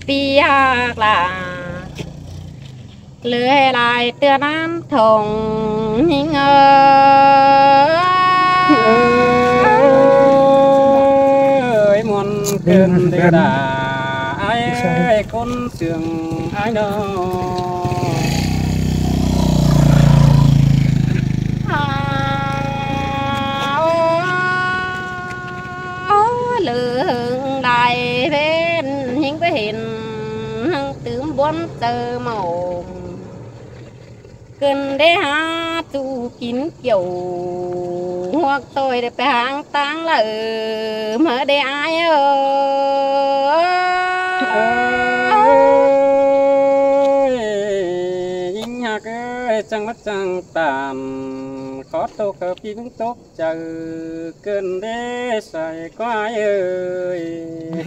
bia là lưới lại tia nam thùng nhìn ơi muôn cơn đê đà ai con sương ai đâu lương đại bên những cái hình tướng bốn tờ màu cần để hát tu kín kiểu hoặc tôi để hàng tăng là mở để ai ơi nhạc ơi chẳng mất chẳng tàn có tô cờ phi vững tốt chờ cơn đế xài qua ơi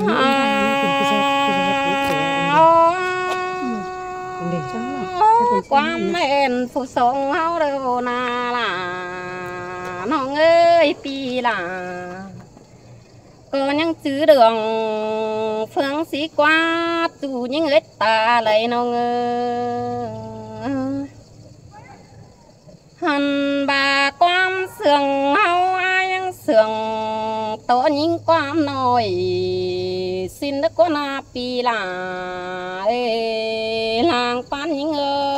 quán men phụ sống hao đâu na là nó ơi pi là có những chữ đường phương sĩ qua tu những người ta lấy nó hằn bà quan sườn hao ai sườn tổ những quan nồi xin đất có na pi là làng quan những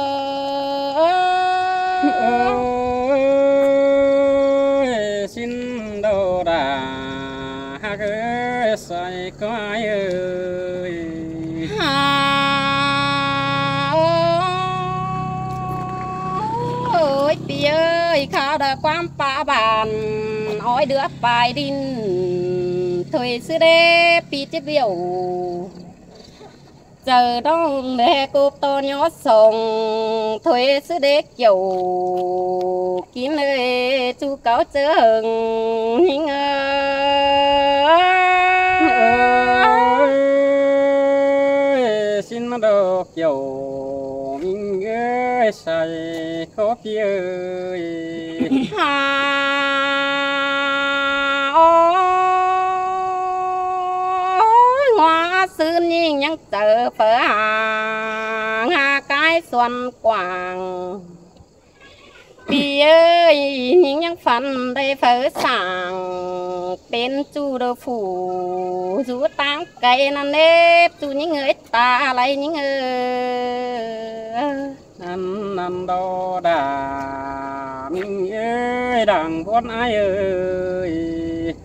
ơi xin đâu đà hát ơi xoay có ai ơi ơi pi ơi khao đã quan pa bàn ôi đứa bài đinh thôi xưa đê pi tiếp biểu giờ đông để cô to nhó sòng thuê xứ đế kiểu kín ơi chú cáo chớ hừng nhưng ơi xin mà đồ kiểu mình ơi xài khó kia ơi xưa nhìn những tờ phở hàng cái xuân quảng bì ơi những phần đây phở sảng tên chú đồ phủ rú tăng cây nó nếp chú những người ta lấy những người ăn đo đà mình ơi đằng con ai ơi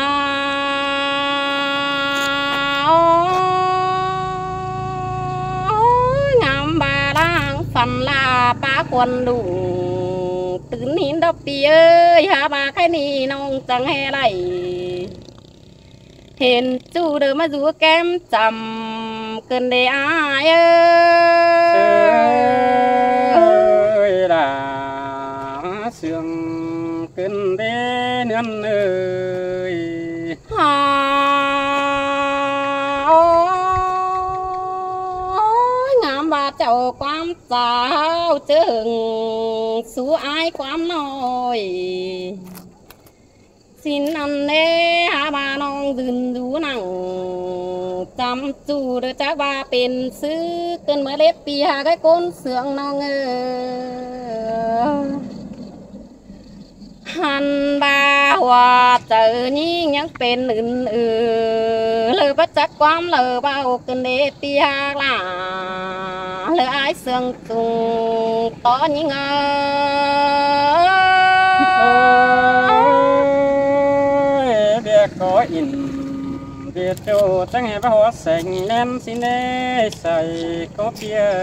phần là ba quần đủ tứ nín đắp pi ơi hà ba cái ni nông chẳng hề này hiện chú đỡ mà rú kem chầm cần để ai ơi là sương cần để nương ơi cháu quan sao chừng số ai quan nói xin ăn nê hà bà nong dừng rú nặng chăm chú được chắc bà bên sư cơn mới lép pi hà cái con sướng nong hàn bà hòa chờ nhí những bên lời bắt chắc quam lời bao cơn đế pi hà là lời ai sương tung to những ơi việc có in việc cho chẳng hề bao hoa xanh lên xin ê xài có bia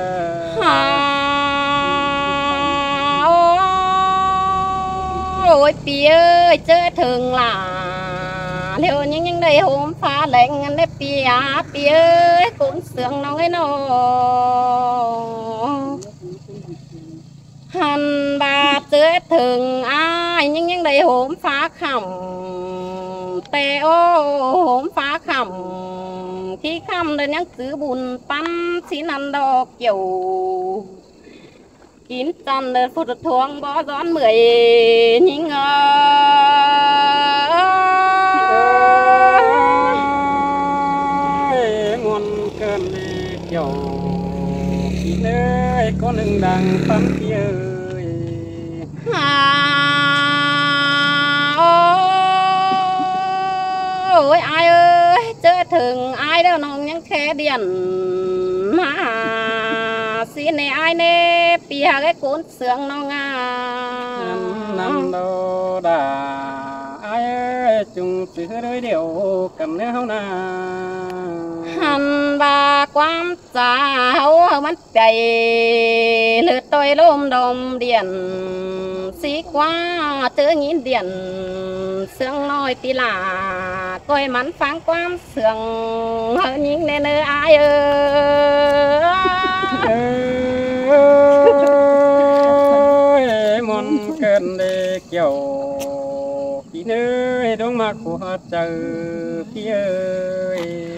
ôi pi ơi chơi thường là liệu những đây hôm pha lệnh anh đấy pi ơi cũng sướng nó ấy nó hàn bà chơi thường ai những đây hôm pha khẩm tê ô hôm pha khẩm khi khẩm đến những thứ bùn pan xin ăn đo kiểu kín chân đơn phút thuông bó gión 10 những ơi muôn cơn đằng phân kia ôi ai ơi chơi thường ai đâu nó những khe điện mà xin này ai nè bia cái cuốn sương nó ngà năm đô đà ai ơi chung chữ đôi điều cầm neo na hàn bà quam cháu mắt chạy lượt tôi lôm đom điện xí quá tớ nhìn điện sương nói tí là coi mắn pháng quam sương hơn những nên ai ơi mòn cơn để kiểu khi nơi đông mặc của trời phía ơi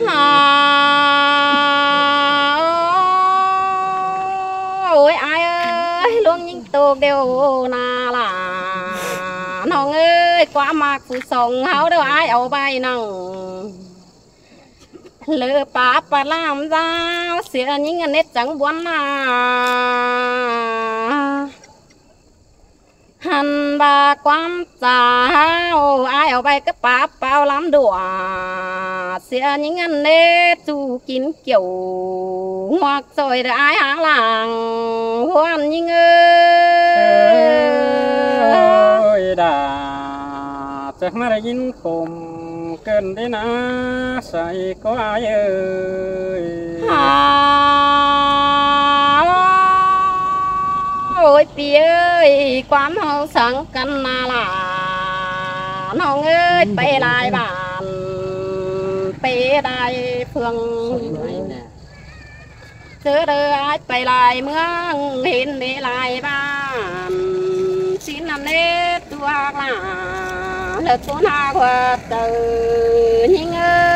ôi ai ơi luôn những tô đều là nó ơi quá mặc phụ sống háo đâu ai ấu bay nằng lỡ bà làm sao xỉa những anh nét trắng buồn mà hàn bà quam cháu ai ở bay cái bà bao lắm đùa xỉa những anh nét chu kín kiểu hoặc rồi ai háng làng hoan những ơi đã chắc mà đã dính khùng cơn đến á sai có ai ơi ôi bia ơi quán hậu sáng căn là nó ơi bê lại bàn bê đại phương xưa đời ai bê lại mương hình bê lại bàn xin làm nét tua là lực cuốn hạ của từ những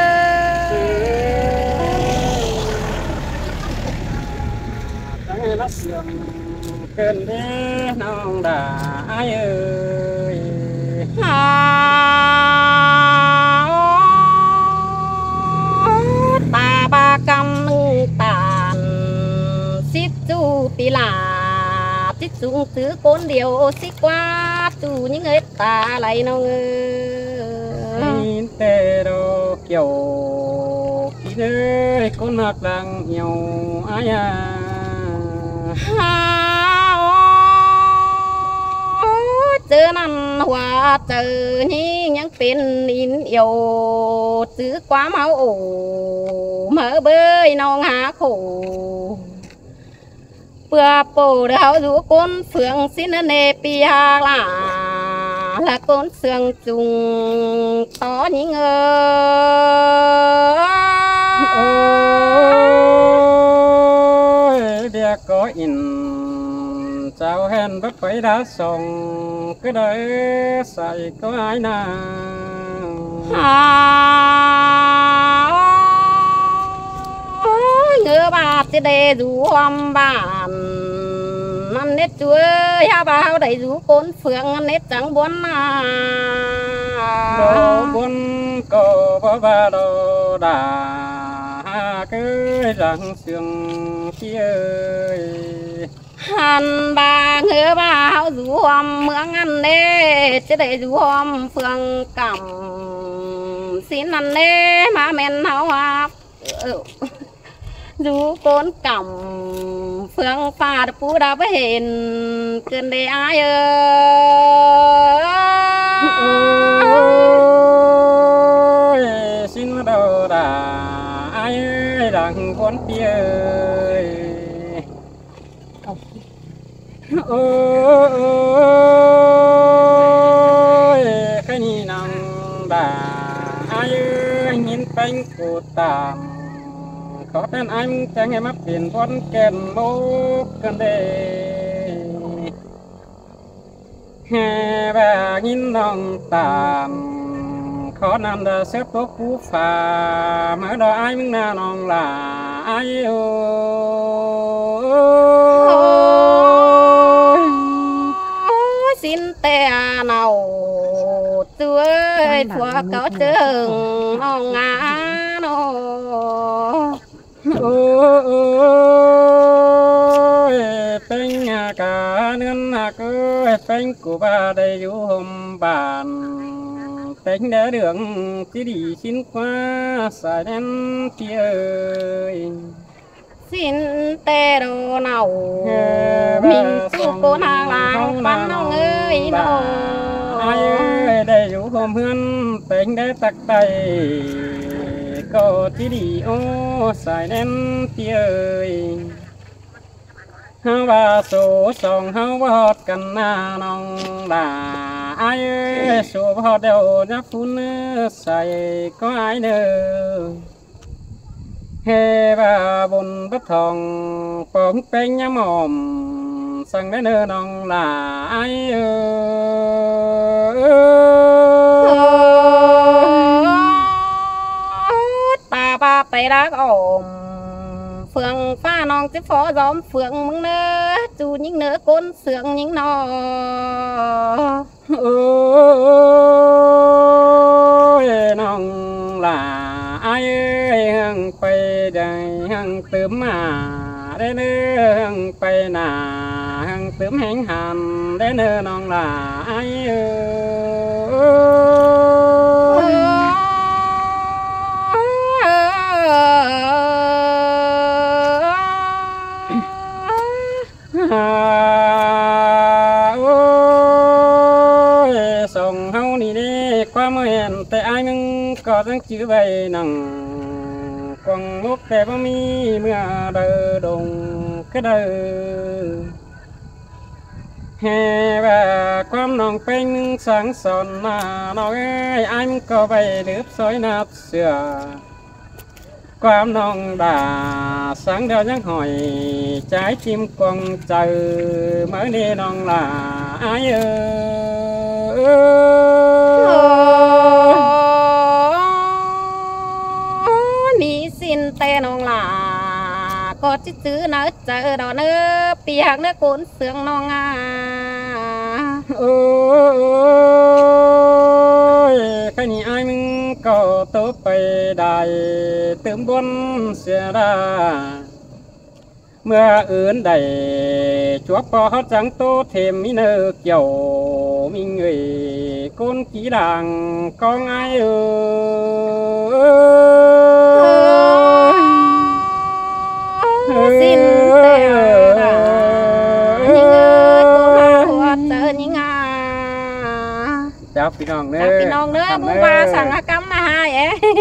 nó sương cơn đế non đã ai ơi ta ba cầm tàn xít chu tì là xít xuống thứ côn điều xít qua chu những người ta lại nó nhìn tê đồ kiểu khi nơi con hạt đang nhiều ai à chữ năn hòa chữ như những tên in yêu chữ quá máu ổ mở bơi non há khổ bữa bồ đào rú con phượng xin nề pia là con sương trùng to những ơi bia có in sao hẹn bất phải đã xong cứ đợi sai có ai nào ngựa bà chỉ để rủ hôm bàn ăn nết chuối ha bao đầy rủ côn phượng ăn nết trắng buồn mà đồ buồn cổ bó ba đồ đà cứ răng sương kia ơi hàn bà ngựa bà rủ hôm mương ăn nê chỉ để rủ hôm phượng cầm xin ăn nê mà men háo hoa dù con cầm phương pha đã phú đã với hình cơn đề ai ơi xin đầu đà ai ơi đằng con kia ơi ôi cái nhìn nằm đà ai ơi nhìn cánh của tạm có tên anh chẳng em ấp tiền con kèn mô cần đề hè bà nhìn lòng tạm khó nằm đã xếp tốt phú phà mở đó ai mình nào lòng là ai ơi xin tè nào tôi thua có trường ông ngã nó ôi tình ơi phanh của ba đây du hôm bàn tính đỡ đường chỉ đi xin qua xài đen tia ơi xin tê đồ nào mình tu cô nàng làng bắn ông ơi đâu ai ơi đây du hôm hươn tính đỡ tắc tay có chỉ đi ô xài đen tia ơi hao ba số song hao ba hot cần na nong là ai ơi số ba hot đều nhắc phun xài có ai nữa he ba bồn bất thòng bóng bánh nhắm mồm sang đến nơi nong là ai ơi ta ba tay đã ôm phượng pha nong tiếp phó gióm phượng mừng nơ chú những nơ côn sướng những nò ôi nong là ai ơi hằng quay đầy hằng tướm mà đến nơi hằng quay nà hằng tướm hẹn hàn đến nơi nong là ai ôi sông hâu đi đi qua mưa hẹn tại ai nâng có răng chữ bày nằng quăng lúc kẻ bóng mi mưa đờ đồng cái đờ hè và quam nòng pênh sáng son mà nói anh có bày đứt sói nát sửa quam nòng đà sáng đeo nhắc hỏi trái chim quăng chờ mới đi nòng là ai ơi ní xin tên nong là có chữ chữ nó chờ đó nữa piạc nó côn sướng nong ôi cái này ai mình có tốt bày đài tươm buôn xe ra mưa ướn đầy chuốc bò hót trắng tốt thêm mi nơ kiểu mình người con chỉ làng con ai xin tê những ơi cô hoa tơ những chàoพี่น้องเด้อ chàoพี่น้องเด้อผู้ว่าสั่งคำมาให้